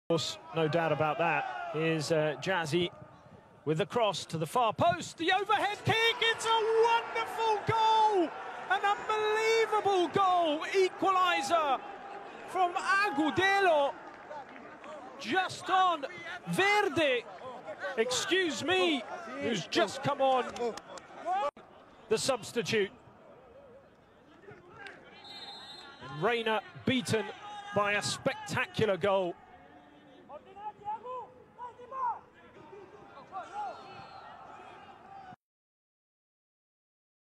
course, no doubt about that. Here's Jazzy with the cross to the far post. The overhead kick, it's a wonderful goal! An unbelievable goal! Equaliser from Agudelo. Just on Verde, excuse me, who's just come on, the substitute. And Reina beaten by a spectacular goal.